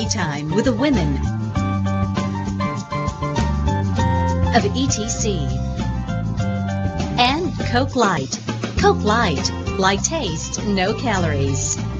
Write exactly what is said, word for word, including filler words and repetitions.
Playtime with the women of E T C. And Coke Light. Coke Light. Light taste, no calories.